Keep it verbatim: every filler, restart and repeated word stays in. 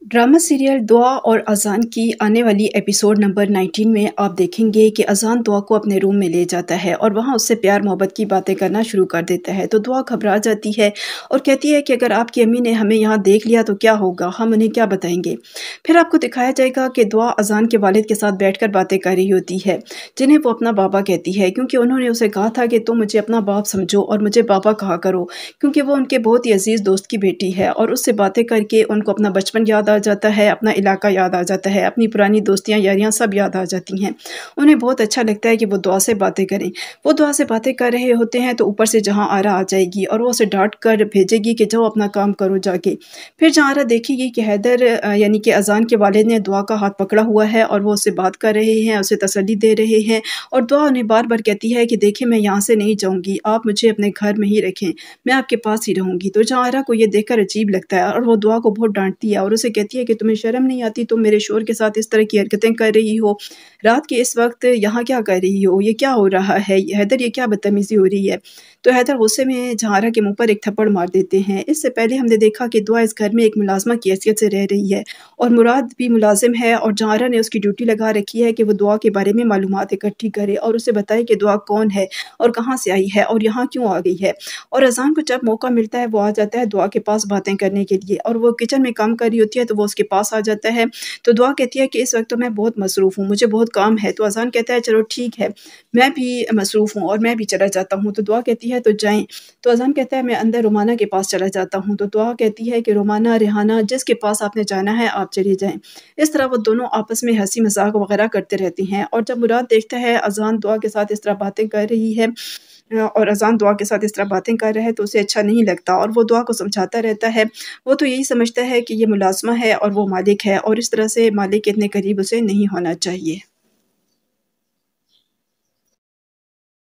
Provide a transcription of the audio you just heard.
Drama serial दुआ और अजान की आने वाली एपिसोड नंबर नाइनटीन में आप देखेंगे कि अजान दुआ को अपने रूम में ले जाता है और वहाँ उससे प्यार मोहब्बत की बातें करना शुरू कर देता है। तो दुआ घबरा जाती है और कहती है कि अगर आपकी अम्मी ने हमें यहाँ देख लिया तो क्या होगा, हम उन्हें क्या बताएंगे। फिर आपको दिखाया जाएगा कि दुआ अजान के वालिद के साथ बैठकर बातें कर रही होती है, जिन्हें वो अपना बाबा कहती है, क्योंकि उन्होंने उसे कहा था कि तुम मुझे अपना बाप समझो और मुझे बाबा कहा करो, क्योंकि वो उनके बहुत ही अजीज़ दोस्त की बेटी है। और उससे बातें करके उनको अपना बचपन याद आ जाता है, अपना इलाका याद आ जाता है, अपनी पुरानी दोस्तियां यारियां सब याद आ जाती हैं। उन्हें बहुत अच्छा लगता है कि वो दुआ से बातें करें। वो दुआ से बातें कर रहे होते हैं तो ऊपर से जहां आरा आ जाएगी और वो उसे डांट कर भेजेगी कि जाओ अपना काम करो जाके। फिर जहां आरा देखेगी कि हैदर यानी कि अजान के वालिद ने दुआ का हाथ पकड़ा हुआ है और वो उससे बात कर रहे हैं, उसे तसल्ली दे रहे हैं। और दुआ उन्हें बार बार कहती है कि देखिए मैं यहाँ से नहीं जाऊँगी, आप मुझे अपने घर में ही रखें, मैं आपके पास ही रहूँगी। तो जहां आरा को ये देखकर अजीब लगता है और वो दुआ को बहुत डांटती है और उसे कहती है कि तुम्हें शर्म नहीं आती, तुम मेरे शोर के साथ इस तरह की हरकतें कर रही हो, रात के इस वक्त यहाँ क्या कर रही हो, ये क्या हो रहा है हैदर, ये क्या बदतमीजी हो रही है। तो हैदर गुस्से में जहारा के मुंह पर एक थप्पड़ मार देते हैं। इससे पहले हमने देखा कि दुआ इस घर में एक मुलाजमा की हैसियत से रह रही है और मुराद भी मुलाजिम है और जहारा ने उसकी ड्यूटी लगा रखी है कि वो दुआ के बारे में मालूमात इकट्ठी करे और उसे बताए कि दुआ कौन है और कहाँ से आई है और यहाँ क्यों आ गई है। और अजान को जब मौका मिलता है वो आ जाता है दुआ के पास बातें करने के लिए और वो किचन में काम कर रही होती है तो वो उसके पास आ जाता है। तो दुआ कहती है कि इस वक्त तो मैं बहुत मसरूफ़ हूँ, मुझे बहुत काम है। तो अजान कहता है चलो ठीक है, मैं भी मसरूफ़ हूँ और मैं भी चला जाता हूँ। तो दुआ कहती है तो जाएं। तो अजान कहता है मैं अंदर रोमाना के पास चला जाता हूँ। तो दुआ कहती है कि रोमाना रेहाना जिसके पास आपने जाना है आप चले जाएं। इस तरह वो दोनों आपस में हंसी मजाक वगैरह करते रहते हैं। और जब मुराद देखता है अजान दुआ के साथ इस तरह बातें कर रही है और अजान दुआ के साथ इस तरह बातें कर रहा है तो उसे अच्छा नहीं लगता और वो दुआ को समझाता रहता है। वो तो यही समझता है कि ये मुलाजमा है और वो मालिक है और इस तरह से मालिक के इतने करीब उसे नहीं होना चाहिए।